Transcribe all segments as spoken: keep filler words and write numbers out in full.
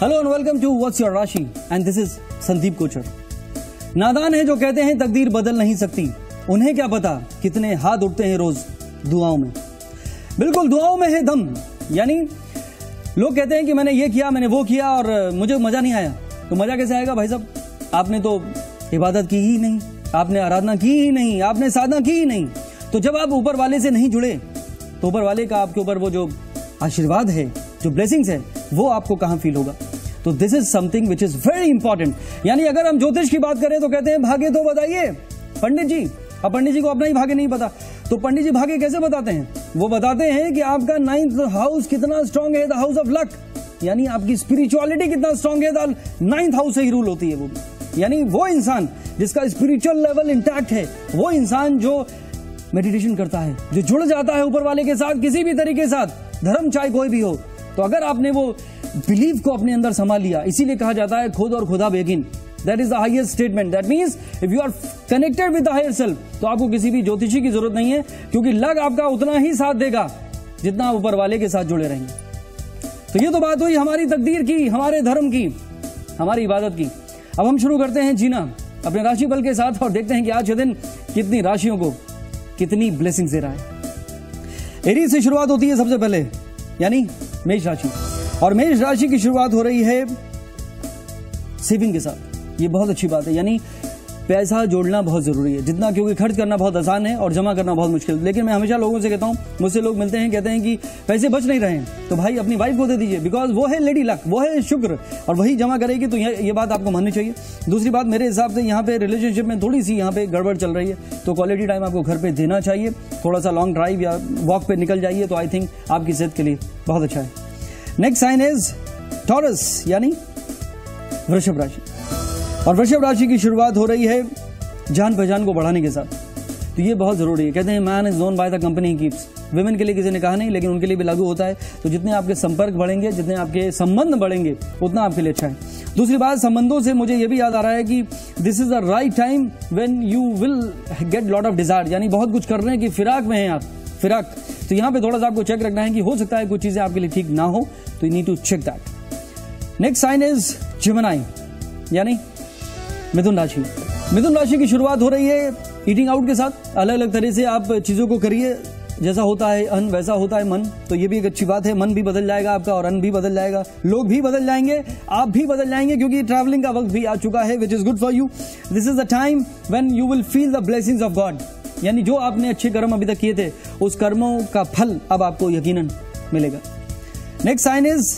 Hello and welcome to what's your Rashi and this is Sandeep Kochar. नादान है जो कहते हैं तकदीर बदल नहीं सकती, उन्हें क्या पता कितने हाथ उठते हैं रोज दुआओं में। बिल्कुल दुआओं में है दम। यानी लोग कहते हैं कि मैंने ये किया, मैंने वो किया और मुझे मजा नहीं आया। तो मजा कैसे आएगा भाई साहब? आपने तो इबादत की ही नहीं, आपने आराधना की ही नहीं, आपने साधना की ही नहीं। तो जब आप ऊपर वाले से नहीं जुड़े तो ऊपर वाले का आपके ऊपर वो जो आशीर्वाद है, जो ब्लेसिंग्स है, वो आपको कहां फील होगा? तो this is something which is very important. यानी अगर हम ज्योतिष की बात करें तो कहते हैं भाग्य तो बताइए पंडित जी। अब पंडित जी को अपना ही भाग्य नहीं पता, तो पंडित जी भाग्य कैसे बताते हैं? वो बताते हैं कि आपका नाइन्थ हाउस कितना स्ट्रांग है, द हाउस ऑफ लक। यानी आपकी स्पिरिचुअलिटी कितना स्ट्रांग है, द नाइन्थ हाउस से ही रूल होती है वो भी। यानी वो इंसान जिसका स्पिरिचुअल लेवल इंटैक्ट है, वो इंसान जो मेडिटेशन करता है, जो जुड़ जाता है ऊपर वाले के साथ किसी भी तरीके के साथ, धर्म चाहे कोई भी हो। तो अगर आपने वो बिलीव को अपने अंदर समा लिया, इसीलिए कहा जाता है खुद और खुदा बेगिन। That is the highest statement. That means if you are connected with the higher self, तो आपको किसी भी ज्योतिषी की जरूरत नहीं है, क्योंकि लग आपका उतना ही साथ देगा जितना ऊपर वाले के साथ जुड़े रहेंगे। तो ये तो बात हुई हमारी तकदीर की, हमारे धर्म की, हमारी इबादत की। अब हम शुरू करते हैं जीना अपने राशि बल के साथ और देखते हैं कि आज के दिन कितनी राशियों को कितनी ब्लेसिंग्स दे रहा है। एरीज से शुरुआत होती है सबसे पहले, यानी मेष राशि। और मेष राशि की शुरुआत हो रही है सेविंग के साथ। ये बहुत अच्छी बात है। यानी पैसा जोड़ना बहुत जरूरी है जितना, क्योंकि खर्च करना बहुत आसान है और जमा करना बहुत मुश्किल। लेकिन मैं हमेशा लोगों से कहता हूं, मुझसे लोग मिलते हैं कहते हैं कि पैसे बच नहीं रहे हैं, तो भाई अपनी वाइफ को दे दीजिए, बिकॉज वो है लेडी लक, वो है शुक्र, और वही जमा करेगी। तो ये, ये बात आपको माननी चाहिए। दूसरी बात, मेरे हिसाब से यहाँ पे रिलेशनशिप में थोड़ी सी यहाँ पे गड़बड़ चल रही है, तो क्वालिटी टाइम आपको घर पे देना चाहिए। थोड़ा सा लॉन्ग ड्राइव या वॉक पे निकल जाइए, तो आई थिंक आपकी सेहत के लिए बहुत अच्छा है। नेक्स्ट साइन इज टॉरस, यानी वृषभ राशि। और वृषभ राशि की शुरुआत हो रही है जान पहचान को बढ़ाने के साथ। तो ये बहुत जरूरी है। कहते हैं man is known by the company he keeps. Women के लिए किसी ने कहा नहीं, लेकिन उनके लिए भी लागू होता है। तो जितने आपके संपर्क बढ़ेंगे, जितने आपके संबंध बढ़ेंगे, उतना आपके लिए अच्छा है। दूसरी बात, संबंधों से मुझे ये भी याद आ रहा है कि this is the right time when you will get lot of desire. यानी बहुत कुछ करने की फिराक में है आप, फिराक। तो यहाँ पे थोड़ा सा आपको चेक रखना है कि हो सकता है कुछ चीजें आपके लिए ठीक ना हो, तो you need to check that. Next sign is Gemini, यानी मिथुन राशि। मिथुन राशि की शुरुआत हो रही है ईटिंग आउट के साथ। अलग अलग तरह से आप चीजों को करिए, जैसा होता है अन्न वैसा होता है मन। तो ये भी एक अच्छी बात है। मन भी बदल जाएगा आपका और अन्न भी बदल जाएगा, लोग भी बदल जाएंगे, आप भी बदल जाएंगे, क्योंकि ट्रैवलिंग का वक्त भी आ चुका है, which is good for you. This is the time when you will feel the blessings of God. यानी जो आपने अच्छे कर्म अभी तक किए थे, उस कर्मों का फल अब आपको यकीनन मिलेगा। नेक्स्ट साइन इज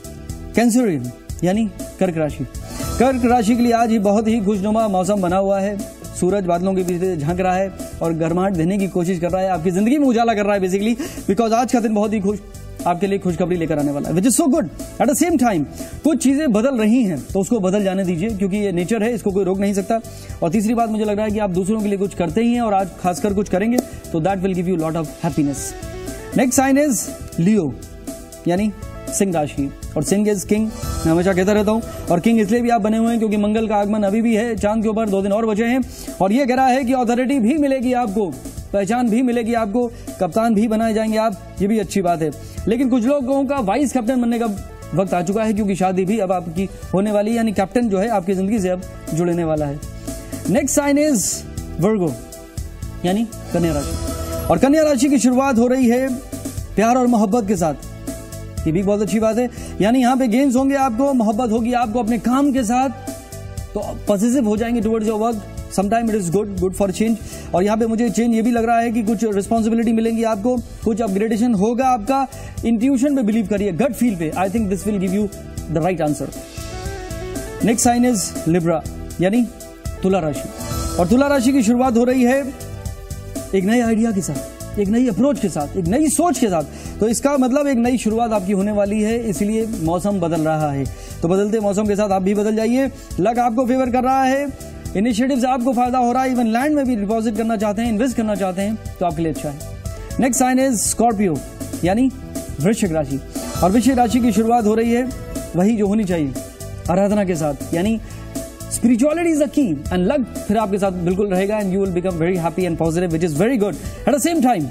कैंसरियन, यानी कर्क राशि। कर्क राशि के लिए आज ही बहुत ही खुशनुमा मौसम बना हुआ है। सूरज बादलों के बीच से झांक रहा है और गर्माहट देने की कोशिश कर रहा है, आपकी जिंदगी में उजाला कर रहा है बेसिकली, बिकॉज आज का दिन बहुत ही खुश आपके लिए खुशखबरी लेकर आने वाला है, which is so good. At the same time कुछ चीजें बदल रही हैं, तो उसको बदल जाने दीजिए, क्योंकि ये नेचर है, इसको कोई रोक नहीं सकता। और तीसरी बात, मुझे लग रहा है कि आप दूसरों के लिए कुछ करते ही हैं और आज खासकर कुछ करेंगे, तो that will give you lot of happiness. Next sign is Leo, यानी सिंह राशि। और सिंह इज किंग, मैं हमेशा कहता रहता हूं। और किंग इसलिए भी आप बने हुए हैं क्योंकि मंगल का आगमन अभी भी है चांद के ऊपर, दो दिन और बचे हैं। और ये कह रहा है कि अथॉरिटी भी मिलेगी आपको, पहचान भी मिलेगी आपको, कप्तान भी बनाए जाएंगे आप, ये भी अच्छी बात है। लेकिन कुछ लोगों का वाइस कैप्टन बनने का वक्त आ चुका है, क्योंकि शादी भी अब आपकी होने वाली है, यानी कैप्टन जो है आपकी जिंदगी से अब जुड़ने वाला है। नेक्स्ट साइन इज वर्गो, यानी कन्या राशि। और कन्या राशि की शुरुआत हो रही है प्यार और मोहब्बत के साथ। ये भी बहुत अच्छी बात है। यानी यहाँ पे गेम्स होंगे, आपको मोहब्बत होगी आपको अपने काम के साथ, तो पॉजिटिव हो जाएंगे towards your work. Sometime it is good good for change. और यहाँ पे मुझे चेंज ये भी लग रहा है कि कुछ रिस्पॉन्सिबिलिटी मिलेंगी आपको, कुछ अपग्रेडेशन होगा आपका। इंट्यूशन पे बिलीव करिए, गट फील पे। I think this will give you the right answer. Next sign is Libra, यानी तुला राशि। और तुला राशि की शुरुआत हो रही है एक नए आइडिया के साथ, एक नई अप्रोच के साथ, एक नई सोच के साथ। तो इसका मतलब एक नई शुरुआत आपकी होने वाली है, इसलिए मौसम बदल रहा है। तो बदलते मौसम के साथ आप भी बदल जाइए। लक आपको फेवर कर रहा है, इनिशिएटिव से आपको फायदा हो रहा है। इवन लैंड में भी डिपॉजिट करना चाहते हैं, इन्वेस्ट करना चाहते हैं, तो आपके लिए अच्छा है। नेक्स्ट साइन इज स्कॉर्पियो, यानी वृश्चिक राशि। और वृश्चिक राशि की शुरुआत हो रही है वही जो होनी चाहिए, आराधना के साथ। यानी spirituality is the key and luck फिर आपके साथ बिल्कुल रहेगा, and you will become very happy and positive, which is very good. At the same time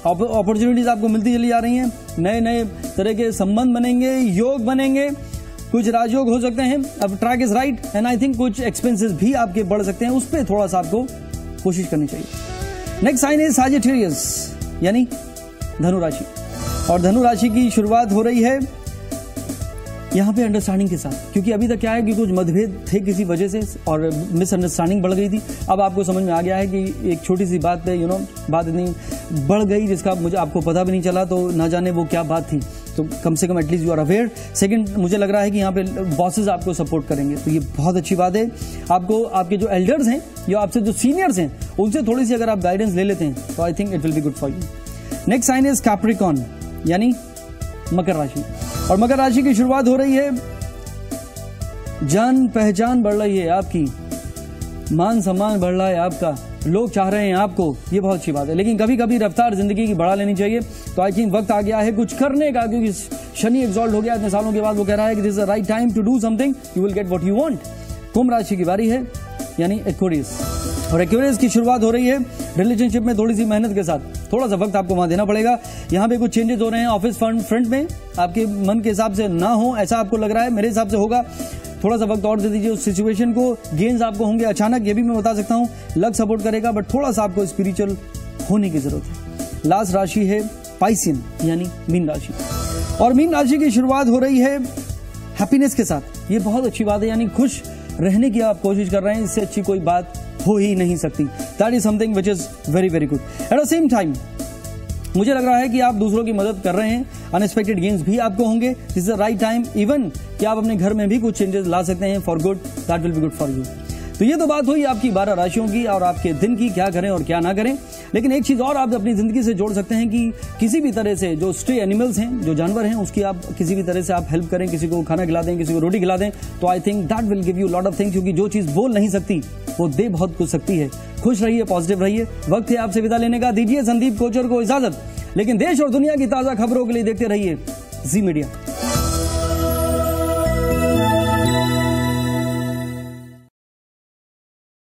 opportunities आपको मिलती चली जा रही हैं, नए नए तरह के संबंध बनेंगे, योग बनेंगे, कुछ राजयोग हो सकते हैं, अब track is right and I think कुछ एक्सपेंसेस भी आपके बढ़ सकते हैं, उस पर थोड़ा सा आपको कोशिश करनी चाहिए। नेक्स्ट साइन इज सैजिटेरियस यानी धनु राशि, और धनु राशि की शुरुआत हो रही है यहाँ पे अंडरस्टैंडिंग के साथ, क्योंकि अभी तक क्या है कि कुछ मतभेद थे किसी वजह से और मिसअंडरस्टैंडिंग बढ़ गई थी। अब आपको समझ में आ गया है कि एक छोटी सी बात पे यू नो बात इतनी बढ़ गई जिसका मुझे आपको पता भी नहीं चला, तो ना जाने वो क्या बात थी, तो कम से कम at least you are aware. Second, मुझे लग रहा है कि यहाँ पे बॉसेस आपको सपोर्ट करेंगे, तो ये बहुत अच्छी बात है। आपको आपके जो एल्डर्स हैं या आपसे जो सीनियर्स हैं उनसे थोड़ी सी अगर आप गाइडेंस ले लेते हैं तो I think it will be good for you. Next sign is Capricorn यानी मकर राशि, और मकर राशि की शुरुआत हो रही है, जान पहचान बढ़ रही है आपकी, मान सम्मान बढ़ रहा है आपका, लोग चाह रहे हैं आपको, ये बहुत अच्छी बात है। लेकिन कभी कभी रफ्तार जिंदगी की बढ़ा लेनी चाहिए, तो आई थिंक वक्त आ गया है कुछ करने का, क्योंकि शनि एग्जॉल्ट हो गया इतने सालों के बाद, वो कह रहा है कि this is the right time to do something, you will get what you want. कुंभ राशि की बारी है यानी एक्वेरियस, और एक्वेरियस की शुरुआत हो रही है रिलेशनशिप में थोड़ी सी मेहनत के साथ, थोड़ा सा वक्त आपको वहां देना पड़ेगा। यहाँ पे कुछ चेंजेस हो रहे हैं ऑफिस फ्रंट फ्रंट में, आपके मन के हिसाब से ना हो ऐसा आपको लग रहा है, मेरे हिसाब से होगा, थोड़ा सा वक्त और दे दीजिए उस सिचुएशन को। गेन्स आपको होंगे अचानक, ये भी मैं बता सकता हूँ, लक सपोर्ट करेगा, बट थोड़ा सा आपको स्पिरिचुअल होने की जरूरत है। लास्ट राशि है पाइसियन यानी मीन राशि, और मीन राशि की शुरुआत हो रही है हैप्पीनेस के साथ, ये बहुत अच्छी बात है, यानी खुश रहने की आप कोशिश कर रहे हैं, इससे अच्छी कोई बात हो ही नहीं सकती। That is something which is very very good. At the same time मुझे लग रहा है कि आप दूसरों की मदद कर रहे हैं, अनएक्सपेक्टेड गेन्स भी आपको होंगे, this is the right time, even कि आप अपने घर में भी कुछ चेंजेस ला सकते हैं for good, that will be good for you. तो ये तो बात हुई आपकी बारह राशियों की और आपके दिन की, क्या करें और क्या ना करें। लेकिन एक चीज और आप अपनी जिंदगी से जोड़ सकते हैं कि किसी भी तरह से जो स्ट्रे एनिमल्स हैं, जो जानवर हैं, उसकी आप किसी भी तरह से आप हेल्प करें, किसी को खाना खिला दें, किसी को रोटी खिला दें, तो I think that will give you lot of things, क्योंकि जो चीज बोल नहीं सकती वो दे बहुत कुछ सकती है। खुश रहिए, पॉजिटिव रहिए। वक्त है आपसे विदा लेने का, दीजिए संदीप कोचर को इजाजत, लेकिन देश और दुनिया की ताजा खबरों के लिए देखते रहिए जी मीडिया।